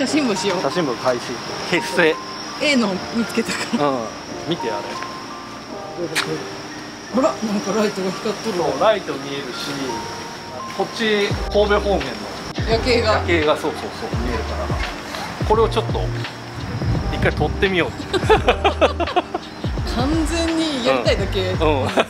写真部しよう。 写真部開始結成。 A の見つけたから。 うん、見てあれ。 ほら、なんかライトが光っとるわ。 ライト見えるし、こっち神戸方面の夜景が。 夜景がそう見えるから、これをちょっと一回撮ってみよう。 完全にやりたいだけ。 ちな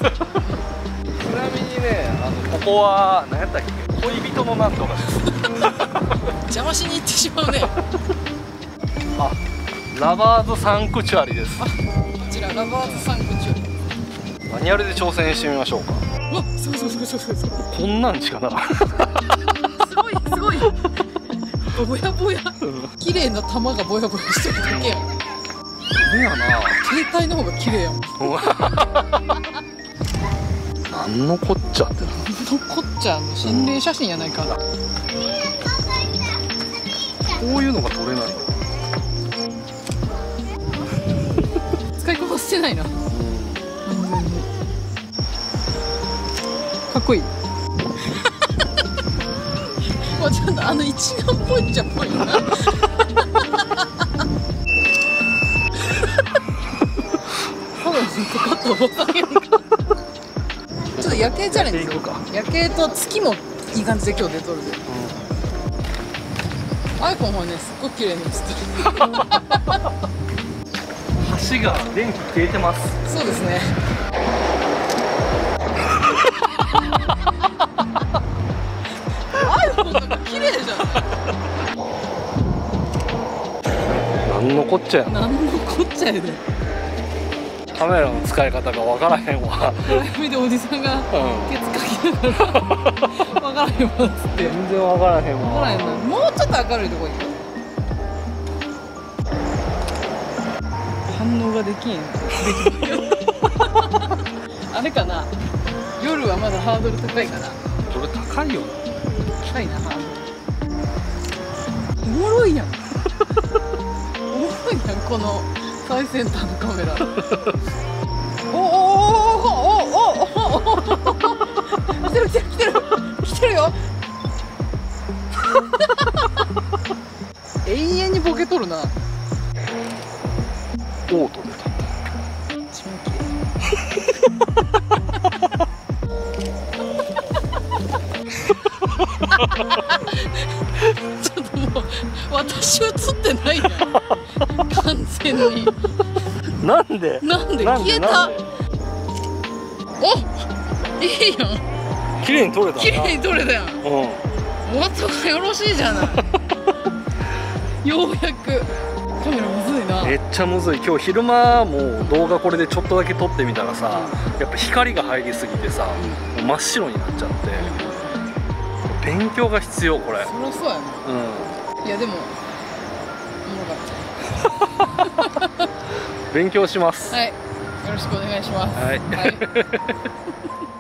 みにね、ここは何やったっけ、恋人のなんとかです。 邪魔しに行ってしまうね。 あ、ラバーズサンクチュアリです。 こちらラバーズサンクチュアリ。 マニュアルで挑戦してみましょうか。 うわ、そう。 こんなんしかならん。 すごい。ぼやぼや。綺麗な玉がぼやぼやしてるだけやん。 やな。 携帯の方が綺麗やん。 なんのこっちゃってな。 のこっちゃの心霊写真やないか。 こういうのが撮れないの。 使いこなしてないな。完全に。かっこいい。もうちょっと一眼っぽいっちゃっぽいな。多分ずっとカットボタンやんか。ちょっと夜景チャレンジするか。夜景と月もいい感じで今日出とるで。iPhone はね、すっごい綺麗に映ってる。 橋が電気消えてます。 そうですね。iPhone なんか綺麗じゃなんのこっちゃやん。なんのこっちゃやで。 カメラの使い方がわからへんわ。 暗闇でおじさんがケツかきながらわからへんわっつって。 全然わからへんわ。 わからへんな。もうちょっと明るいとこ行く。反応ができん。あれかな。夜はまだハードル高いかな。 これ高いよな。 高いな、ハードル。おもろいやん。おもろいやん、この最先端のカメラ。お来てるよ。永遠にボケとるな。 オートで撮った。 一番綺麗。ちょっともう私映ってないやん。完全に。 なんで消えた。お、いいやん。 綺麗に撮れたな。 綺麗に撮れたやん。お後がよろしいじゃない。ようやく。カメラむずいな。 めっちゃむずい。今日昼間も動画これでちょっとだけ撮ってみたらさ、やっぱ光が入りすぎてさ、もう真っ白になっちゃって、勉強が必要これ。 そりゃそうやな。いやでもおもろかった。 勉強します。 はい、よろしくお願いします。 はい。